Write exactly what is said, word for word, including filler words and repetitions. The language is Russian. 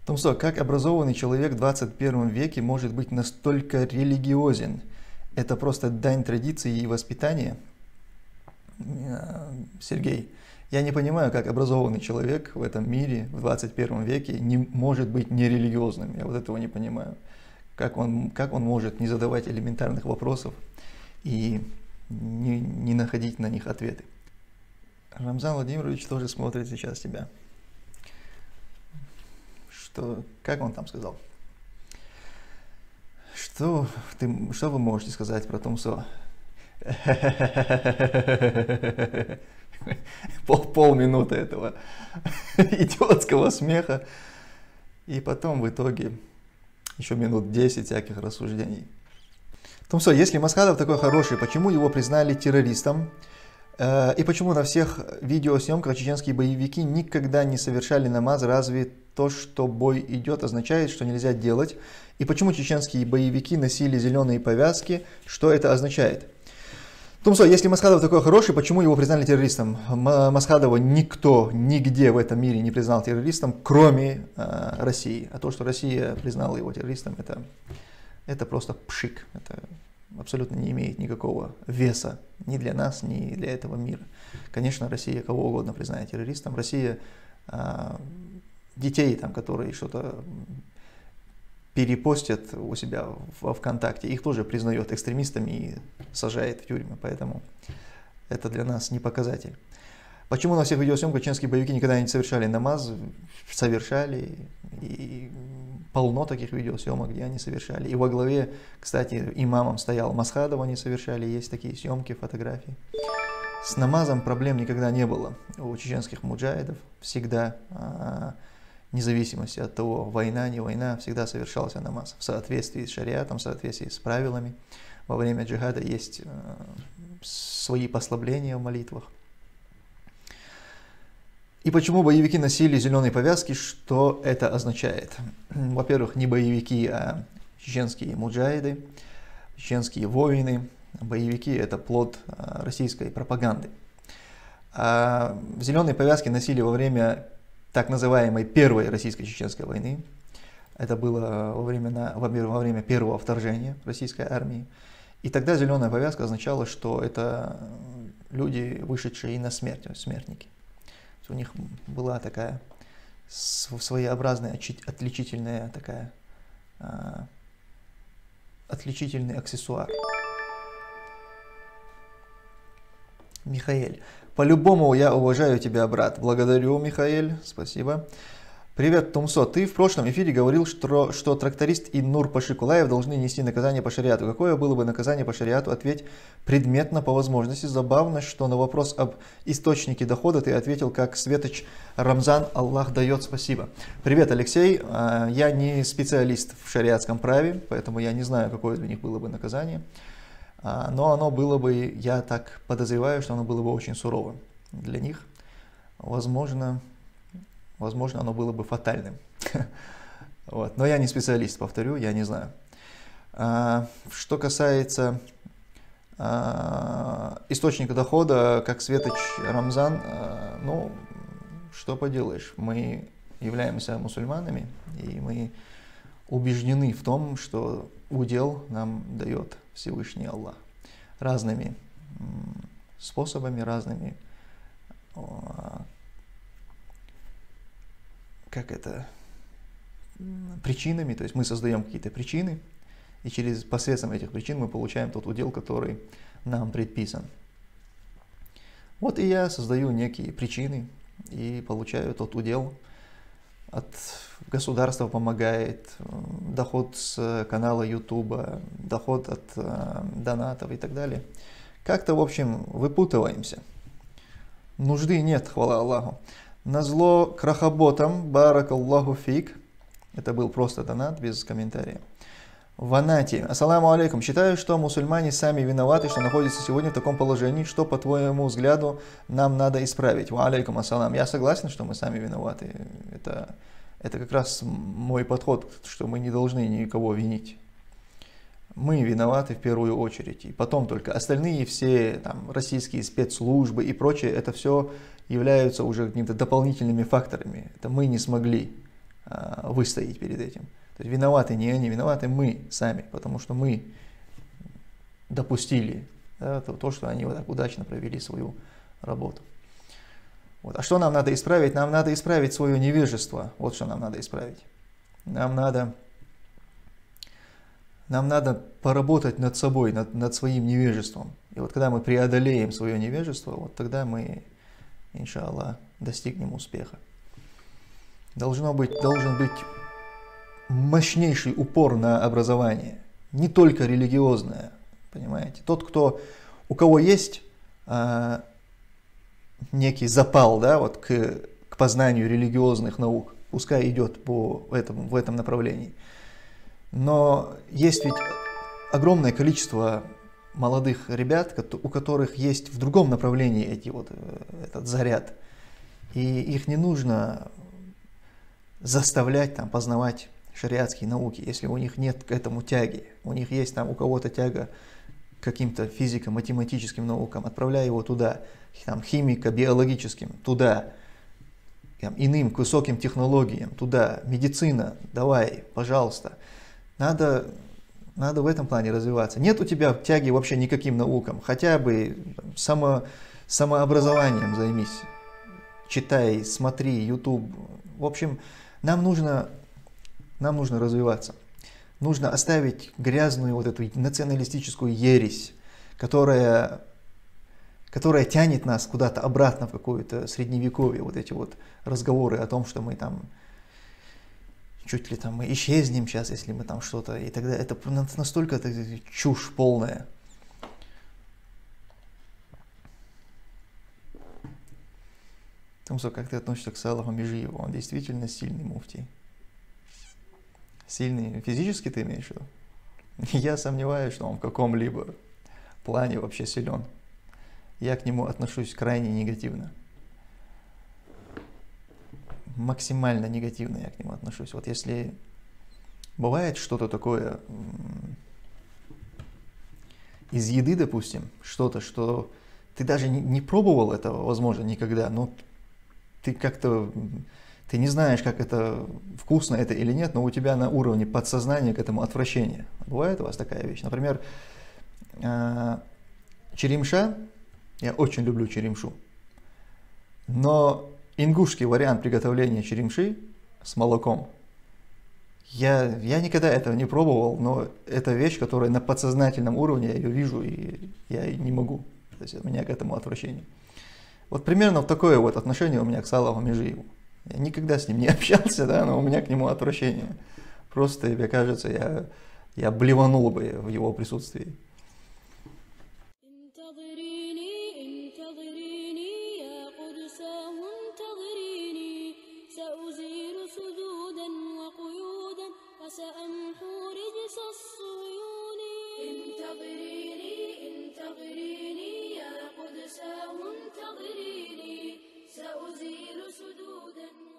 Тумсо, как образованный человек в двадцать первом веке может быть настолько религиозен? Это просто дань традиции и воспитания? Сергей, я не понимаю, как образованный человек в этом мире в двадцать первом веке не может быть нерелигиозным. Я вот этого не понимаю. Как он, как он может не задавать элементарных вопросов и не, не находить на них ответы? Рамзан Владимирович тоже смотрит сейчас тебя. Что, как он там сказал? Что, ты, что вы можете сказать про Тумсо? Пол, полминуты этого идиотского смеха. И потом в итоге еще минут десять всяких рассуждений. Тумсо, если Масхадов такой хороший, почему его признали террористом? И почему на всех видеосъемках чеченские боевики никогда не совершали намаз? Разве то, что бой идет, означает, что нельзя делать? И почему чеченские боевики носили зеленые повязки? Что это означает? Тумсо, если Масхадов такой хороший, почему его признали террористом? Масхадова никто нигде в этом мире не признал террористом, кроме э, России. А то, что Россия признала его террористом, это, это просто пшик. Это абсолютно не имеет никакого веса ни для нас, ни для этого мира. Конечно, Россия кого угодно признает террористом. Россия э, детей, там, которые что-то перепостят у себя во ВКонтакте, их тоже признает экстремистами и сажает в тюрьмы. Поэтому это для нас не показатель. Почему на всех видеосъемках чеченские боевики никогда не совершали намаз? Совершали. И полно таких видеосъемок, где они совершали. И во главе, кстати, имамом стоял Масхадов, они совершали. Есть такие съемки, фотографии. С намазом проблем никогда не было у чеченских муджахидов. Всегда, вне зависимости от того, война, не война, всегда совершался намаз в соответствии с шариатом, в соответствии с правилами. Во время джихада есть свои послабления в молитвах. И почему боевики носили зеленые повязки? Что это означает? Во-первых, не боевики, а чеченские муджахиды, чеченские воины. Боевики – это плод российской пропаганды. А зеленые повязки носили во время так называемой первой российско-чеченской войны. Это было во время, во время первого вторжения российской армии. И тогда зеленая повязка означала, что это люди, вышедшие на смерть, смертники. У них была такая своеобразная, отличительная такая, отличительный аксессуар. Михаэль. По-любому я уважаю тебя, брат. Благодарю, Михаэль. Спасибо. Привет, Тумсо. Ты в прошлом эфире говорил, что, что тракторист и Нур Пашикулаев должны нести наказание по шариату. Какое было бы наказание по шариату? Ответь предметно по возможности. Забавно, что на вопрос об источнике дохода ты ответил как Светоч Рамзан. Аллах дает. Спасибо. Привет, Алексей. Я не специалист в шариатском праве, поэтому я не знаю, какое для них было бы наказание. Но оно было бы, я так подозреваю, что оно было бы очень суровым для них. Возможно, возможно оно было бы фатальным. Вот. Но я не специалист, повторю, я не знаю. Что касается источника дохода, как Светоч Рамзан, ну, что поделаешь, мы являемся мусульманами, и мы убеждены в том, что удел нам дает Всевышний Аллах разными способами, разными, как это, причинами. То есть мы создаем какие-то причины, и через посредством этих причин мы получаем тот удел, который нам предписан. Вот и я создаю некие причины и получаю тот удел. От государства помогает, доход с канала Ютуба, доход от э, донатов и так далее. Как-то, в общем, выпутываемся. Нужды нет, хвала Аллаху. Назло крахоботам, баракаллаху фик. Это был просто донат, без комментария. Ванати. Ассаламу алейкум. Считаю, что мусульмане сами виноваты, что находятся сегодня в таком положении. Что, по твоему взгляду, нам надо исправить? Ва алейкум ассалам. Я согласен, что мы сами виноваты. Это, это как раз мой подход, что мы не должны никого винить. Мы виноваты в первую очередь. И потом только остальные все там, российские спецслужбы и прочее, это все являются уже какими-то дополнительными факторами. Это мы не смогли а, выстоять перед этим. То есть виноваты не они, виноваты мы сами, потому что мы допустили, да, то, то, что они вот так удачно провели свою работу. Вот. А что нам надо исправить? Нам надо исправить свое невежество. Вот что нам надо исправить. Нам надо, нам надо поработать над собой, над, над своим невежеством. И вот когда мы преодолеем свое невежество, вот тогда мы, иншаллах, достигнем успеха. Должно быть, должен быть мощнейший упор на образование, не только религиозное, понимаете. Тот, кто, у кого есть а, некий запал, да, вот к, к познанию религиозных наук, пускай идет по этому, в этом направлении. Но есть ведь огромное количество молодых ребят, у которых есть в другом направлении эти вот, этот заряд. И их не нужно заставлять там, познавать шариатские науки, если у них нет к этому тяги. У них есть там у кого-то тяга к каким-то физико-математическим наукам, отправляй его туда, там, химико-биологическим, туда, там, иным, к высоким технологиям, туда, медицина, давай, пожалуйста. Надо, надо в этом плане развиваться. Нет у тебя тяги вообще никаким наукам, хотя бы там, само, самообразованием займись, читай, смотри, YouTube. В общем, нам нужно, нам нужно развиваться. Нужно оставить грязную вот эту националистическую ересь, которая, которая тянет нас куда-то обратно в какое-то средневековье. Вот эти вот разговоры о том, что мы там чуть ли там мы исчезнем сейчас, если мы там что-то, и тогда это настолько это чушь полная. Тумсо, как ты относишься к Салаху Межиеву? Он действительно сильный муфтий. Сильный физически ты имеешь в виду? Я сомневаюсь, что он в каком-либо плане вообще силен. Я к нему отношусь крайне негативно. Максимально негативно я к нему отношусь. Вот если бывает что-то такое из еды, допустим, что-то, что ты даже не, не пробовал этого, возможно, никогда, но ты как-то... Ты не знаешь, как это, вкусно это или нет, но у тебя на уровне подсознания к этому отвращение. Бывает у вас такая вещь? Например, черемша, я очень люблю черемшу, но ингушский вариант приготовления черемши с молоком, я, я никогда этого не пробовал, но это вещь, которая на подсознательном уровне, я ее вижу, и я не могу. То есть у меня к этому отвращение. Вот примерно вот такое вот отношение у меня к Салаху Межиеву. Я никогда с ним не общался, да, но у меня к нему отвращение. Просто, мне кажется, я, я блеванул бы в его присутствии. سأزيل سدودا